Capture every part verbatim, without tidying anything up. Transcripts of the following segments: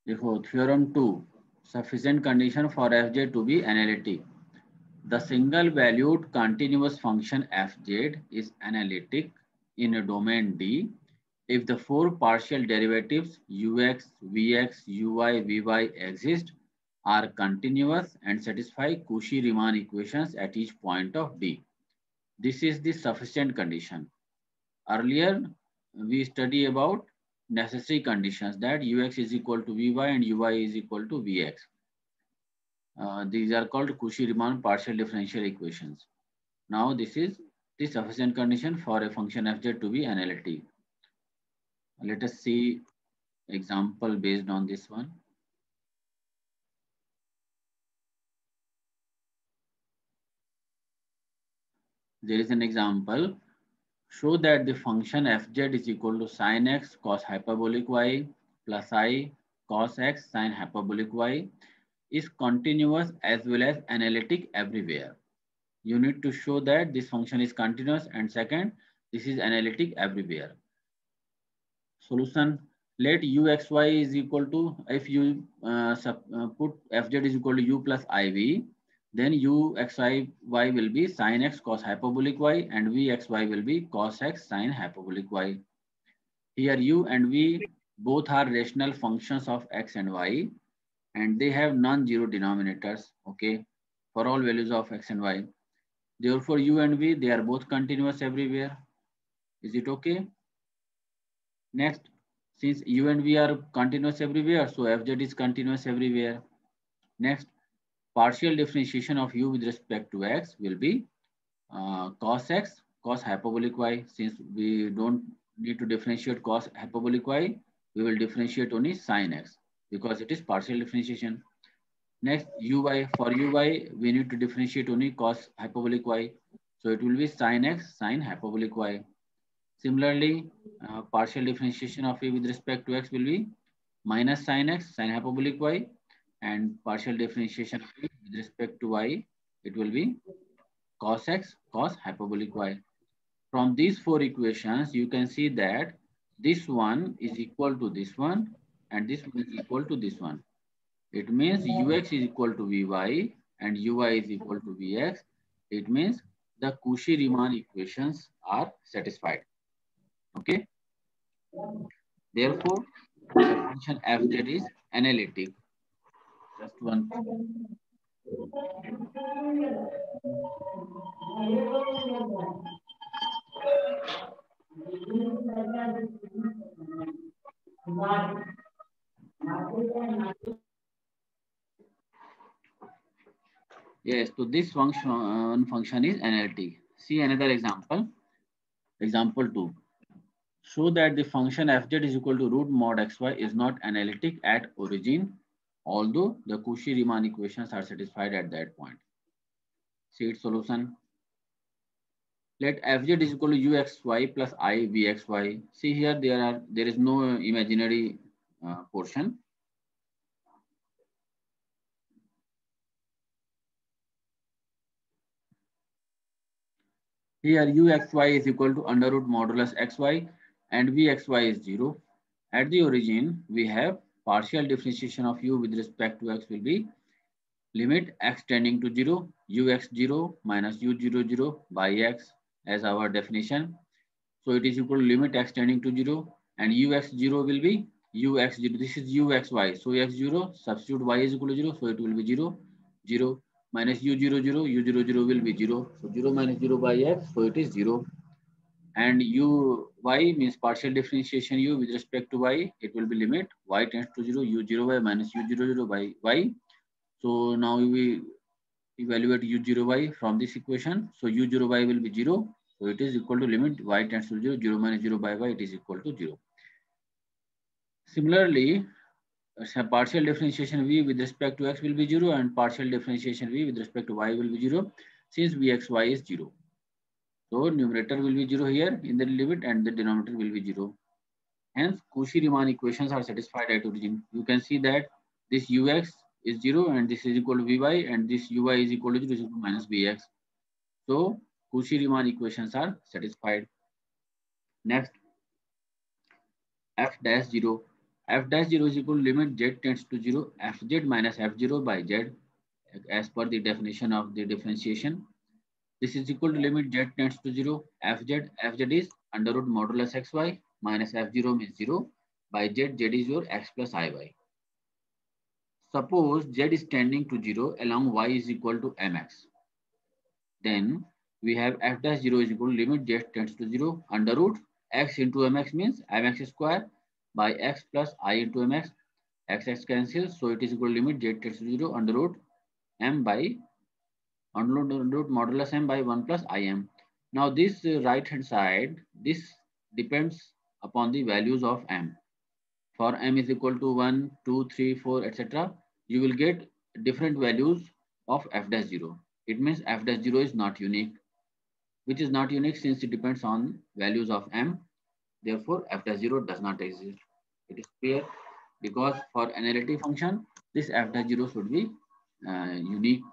देखो theorem two, sufficient condition for fj to be analytic. The single valued continuous function fz is analytic in a domain D if the four partial derivatives ux, vx, uy, vy exist, are continuous and satisfy Cauchy-Riemann equations at each point of D. This is the sufficient condition. Earlier, we study about necessary conditions that ux is equal to vy and uy is equal to vx. Uh, these are called Cauchy-Riemann partial differential equations. Now this is the sufficient condition for a function fz to be analytic. Let us see example based on this one. There is an example. Show that the function fz is equal to sin x cos hyperbolic y plus I cos x sin hyperbolic y is continuous as well as analytic everywhere. You need to show that this function is continuous, and second, this is analytic everywhere. Solution: let uxy is equal to, if you uh, sub, uh, put fz is equal to u plus iv, then uxy will be sin x cos hyperbolic y and vxy will be cos x sin hyperbolic y. Here u and v both are rational functions of x and y, and they have non-zero denominators, okay, for all values of x and y. Therefore, u and v, they are both continuous everywhere. Is it okay? Next, since u and v are continuous everywhere, so fz is continuous everywhere. Next, partial differentiation of u with respect to x will be uh, cos x cos hyperbolic y. Since we don't need to differentiate cos hyperbolic y, we will differentiate only sin x because it is partial differentiation. Next, uy, for uy, we need to differentiate only cos hyperbolic y. So it will be sin x sin hyperbolic y. Similarly, uh, partial differentiation of a with respect to x will be minus sin x sin hyperbolic y, and partial differentiation of a with respect to y, it will be cos x cos hyperbolic y. From these four equations, you can see that this one is equal to this one and this one is equal to this one. It means ux is equal to vy and uy is equal to vx. It means the Cauchy-Riemann equations are satisfied. Okay. Therefore, the function fz is analytic. Just one. Yes, so this function uh, function is analytic. See another example. Example two. Show that the function fz is equal to root mod xy is not analytic at origin, although the Cauchy-Riemann equations are satisfied at that point. See its solution. Let fz is equal to uxy plus I vxy. See here there are there is no imaginary uh, portion. Here uxy is equal to under root modulus xy and vxy is zero. At the origin, we have partial differentiation of u with respect to x will be limit x tending to zero, ux zero minus u zero zero by x as our definition. So it is equal to limit x tending to zero and ux zero will be ux zero. This is uxy. So x zero, substitute y is equal to zero. So it will be zero, zero minus u zero zero, u zero zero will be zero. So zero minus zero by x. So it is zero. And u y means partial differentiation u with respect to y. It will be limit y tends to zero, u zero y minus u zero zero by y. So now we evaluate u zero y from this equation. So u zero y will be zero. So it is equal to limit y tends to zero, zero minus zero by y, it is equal to zero. Similarly, partial differentiation v with respect to x will be zero and partial differentiation v with respect to y will be zero since vxy is zero. So numerator will be zero here in the limit and the denominator will be zero. Hence, Cauchy-Riemann equations are satisfied at origin. You can see that this ux is zero and this is equal to vy and this uy is equal to zero is equal to minus vx. So Cauchy-Riemann equations are satisfied. Next, f dash zero. F dash zero is equal to limit z tends to zero, fz minus f zero by z as per the definition of the differentiation. This is equal to limit z tends to zero, fz, fz is under root modulus xy minus f zero means zero by z, z is your x plus iy. Suppose z is tending to zero along y is equal to mx. Then we have f dash zero is equal to limit z tends to zero under root x into mx means mx square by x plus I into mx. X x cancels, so it is equal to limit z tends to zero under root m by under root modulus m by one plus im. Now this uh, right hand side, this depends upon the values of m. For m is equal to one, two, three, four, et cetera. You will get different values of f dash zero. It means f dash zero is not unique, which is not unique since it depends on values of m. Therefore, f dash zero does not exist. It is clear because for analytic function, this f dash zero should be uh, unique.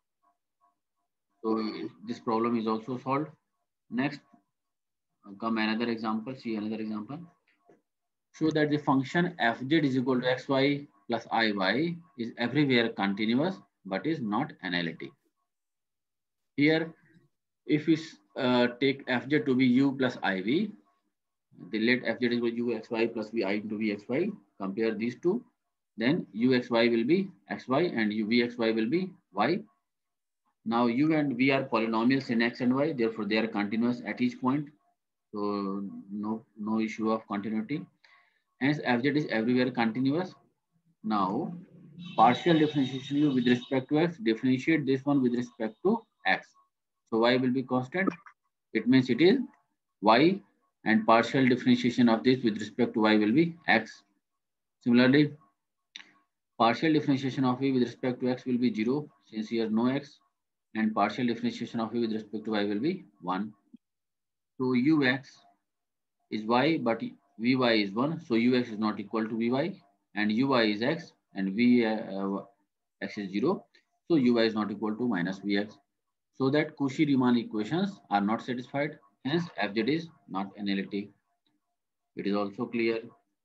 So this problem is also solved. Next, come another example. See another example. Show that the function fz is equal to xy plus iy is everywhere continuous but is not analytic. Here, if we uh, take fz to be u plus iv, the let fz is equal to uxy plus vi into vxy. Compare these two. Then uxy will be xy and vxy will be y. Now u and v are polynomials in x and y, therefore they are continuous at each point. So no, no issue of continuity. Hence fz is everywhere continuous. Now partial differentiation with respect to x, differentiate this one with respect to x. So y will be constant. It means it is y, and partial differentiation of this with respect to y will be x. Similarly, partial differentiation of v with respect to x will be zero since here no x, and partial differentiation of v with respect to y will be one. So ux is y, but vy is one. So ux is not equal to vy, and uy is x, and v uh, x is zero. So uy is not equal to minus vx. So that Cauchy-Riemann equations are not satisfied. Hence, fz is not analytic. It is also clear.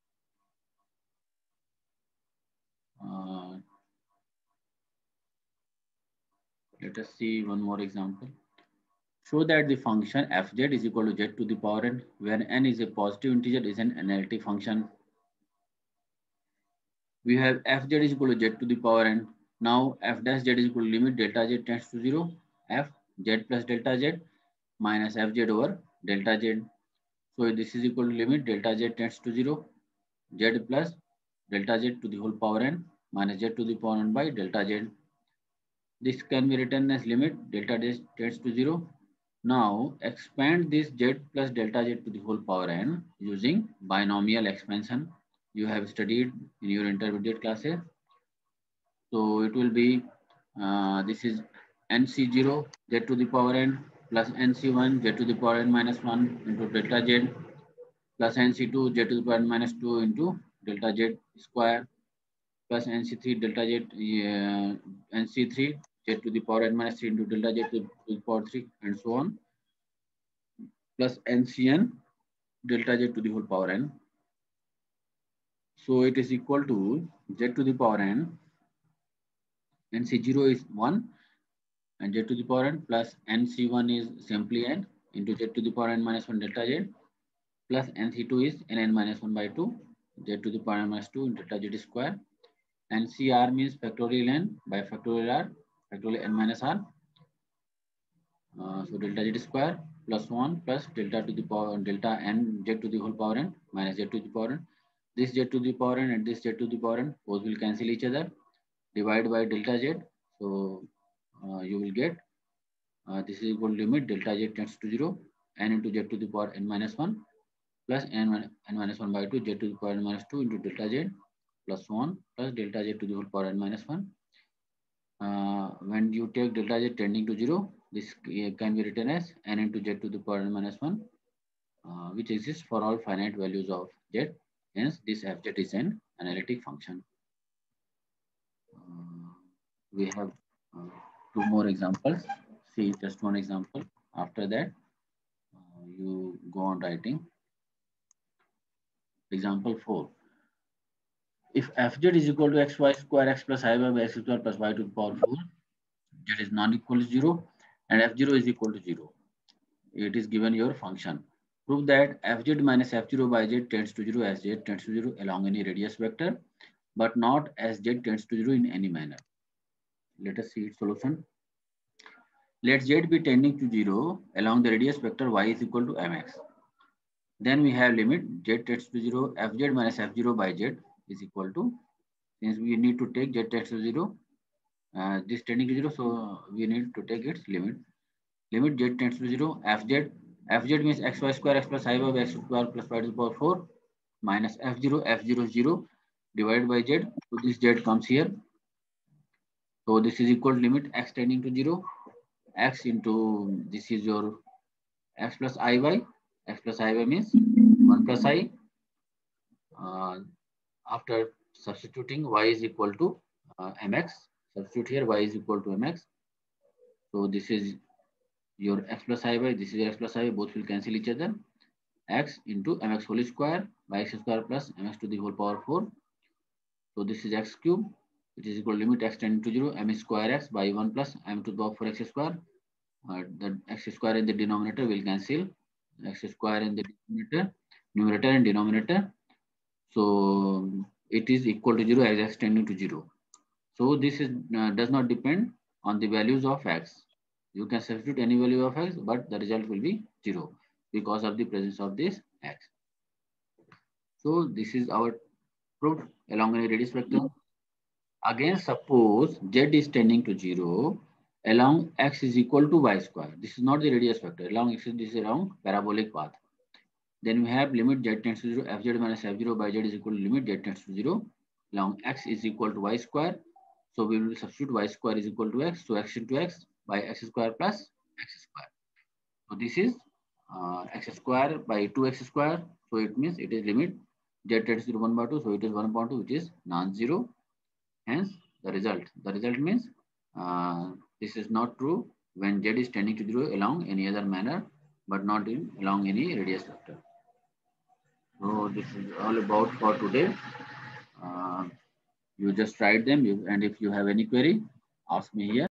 Uh, let us see one more example. Show that the function fz is equal to z to the power n, where n is a positive integer, is an analytic function. We have fz is equal to z to the power n. Now f dash z is equal to limit delta z tends to zero, f z plus delta z minus fz over delta z. So this is equal to limit delta z tends to zero, z plus delta z to the whole power n minus z to the power n by delta z. This can be written as limit delta z tends to zero. Now expand this z plus delta z to the whole power n using binomial expansion. You have studied in your intermediate classes. So it will be, uh, this is N C zero z to the power n plus N C one z to the power n minus one into delta z plus N C two z to the power n minus two into delta z square plus N C three delta z, uh, N C three z to the power n minus three into delta z to the power three and so on, plus N C n delta z to the whole power n. So it is equal to z to the power n, N C zero is one, and z to the power n plus N C one is simply n into z to the power n minus one delta z plus N C two is n n minus one by two z to the power n minus two into delta z square. N C R means factorial n by factorial r, factorial n minus r. Uh, so delta z square plus one plus delta to the power delta n z to the whole power n minus z to the power n. This z to the power n and this z to the power n, both will cancel each other. Divide by delta z. So uh, you will get uh, this is equal to limit delta z tends to zero, n into z to the power n minus one plus n, n minus one by two z to the power n minus two into delta z plus one plus delta z to the whole power n minus one. Uh, when you take delta z tending to zero, this can be written as n into z to the power n minus one, uh, which exists for all finite values of z. Hence, this fz is an analytic function. Uh, we have uh, two more examples. See just one example. After that, uh, you go on writing. Example four. If fz is equal to xy square x plus I y by x square plus y to the power four, z is non-equal to zero, and f zero is equal to zero. It is given your function. Prove that fz minus f zero by z tends to zero as z tends to zero along any radius vector, but not as z tends to zero in any manner. Let us see its solution. Let z be tending to zero along the radius vector y is equal to mx. Then we have limit z tends to zero, fz minus f zero by z is equal to, since we need to take z tends to zero, uh, this tending to zero, so we need to take its limit. Limit z tends to zero, fz, fz means xy square x plus I y by x square plus y to the power four minus f zero, f zero is zero divided by z. So this z comes here. So this is equal to limit x tending to zero, x into this is your x plus iy, x plus iy means one plus I. Uh, after substituting y is equal to uh, mx, substitute here y is equal to mx. So this is your x plus iy, this is your x plus iy, both will cancel each other. X into mx whole square by x square plus mx to the whole power four. So this is x cube, which is equal to limit x tending to zero, m square x by one plus m to the power four x square. Uh, the x square in the denominator will cancel. X square in the denominator, numerator and denominator. So it is equal to zero as x tending to zero. So this is uh, does not depend on the values of x. You can substitute any value of x, but the result will be zero because of the presence of this x. So this is our proof along a radius vector. Again, suppose z is tending to zero along x is equal to y square. This is not the radius vector. Along x, this is along parabolic path. Then we have limit z tends to zero, fz minus f zero by z is equal to limit z tends to zero. Along x is equal to y square. So we will substitute y square is equal to x. So x into x by x square plus x square. So this is uh, x square by two x square. So it means it is limit z tends to zero one by two. So it is one upon two, which is non-zero. Hence the result. The result means uh, this is not true when z is tending to zero along any other manner, but not in along any radius vector. So this is all about for today. Uh, you just write them, you, and if you have any query, ask me here.